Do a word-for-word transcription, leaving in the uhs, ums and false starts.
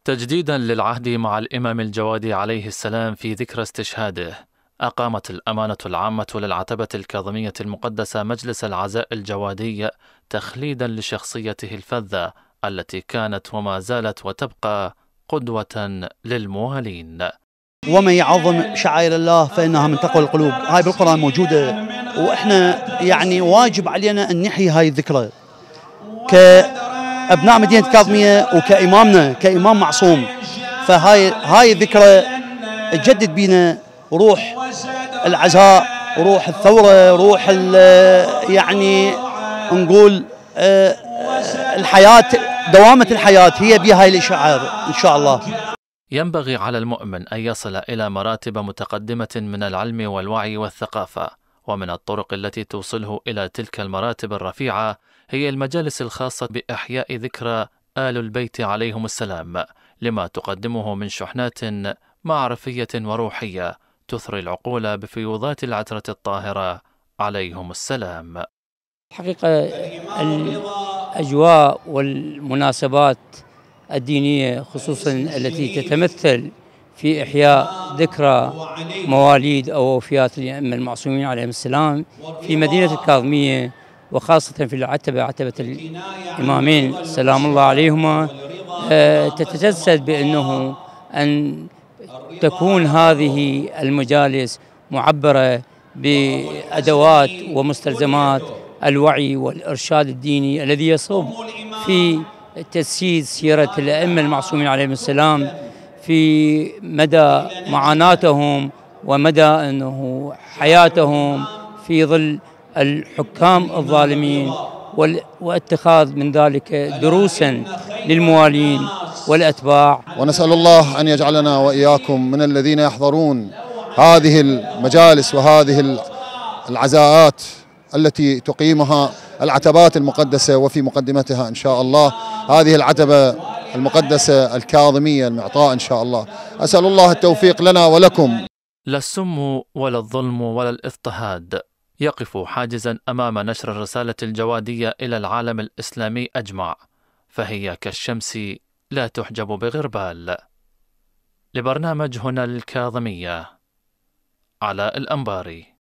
تجديدا للعهد مع الإمام الجوادي عليه السلام في ذكرى استشهاده، أقامت الأمانة العامة للعتبة الكاظمية المقدسة مجلس العزاء الجوادي تخليدا لشخصيته الفذة التي كانت وما زالت وتبقى قدوة للموالين. ومن يعظم شعائر الله فإنها من تقوى القلوب. هاي بالقرآن موجودة، وإحنا يعني واجب علينا أن نحيي هاي الذكرى كأبناء مدينة الكاظمية وكإمامنا كإمام معصوم. فهاي هاي الذكرى تجدد بينا روح العزاء، روح الثورة، روح يعني نقول الحياة، دوامة الحياة هي بهاي الشعائر إن شاء الله. ينبغي على المؤمن أن يصل إلى مراتب متقدمة من العلم والوعي والثقافة، ومن الطرق التي توصله إلى تلك المراتب الرفيعة هي المجالس الخاصة بإحياء ذكرى آل البيت عليهم السلام، لما تقدمه من شحنات معرفية وروحية تثري العقول بفيوضات العترة الطاهرة عليهم السلام. حقيقة الأجواء والمناسبات الدينية خصوصا التي تتمثل في إحياء ذكرى مواليد أو وفيات الأئمة المعصومين عليهم السلام في مدينة الكاظمية، وخاصة في العتبة عتبة الإمامين سلام الله عليهما، تتجسد بأنه أن تكون هذه المجالس معبرة بأدوات ومستلزمات الوعي والإرشاد الديني الذي يصب في تجسيد سيرة الأئمة المعصومين عليهم السلام في مدى معاناتهم ومدى أنه حياتهم في ظل الحكام الظالمين، واتخاذ من ذلك دروسا للموالين والأتباع. ونسأل الله أن يجعلنا وإياكم من الذين يحضرون هذه المجالس وهذه العزاءات التي تقيمها العتبات المقدسة، وفي مقدمتها إن شاء الله هذه العتبة المقدسة الكاظمية المعطاء إن شاء الله. أسأل الله التوفيق لنا ولكم. لا السم ولا الظلم ولا الاضطهاد يقف حاجزا أمام نشر الرسالة الجوادية إلى العالم الإسلامي أجمع، فهي كالشمس لا تحجب بغربال. لبرنامج هنا الكاظمية، علاء الأنباري.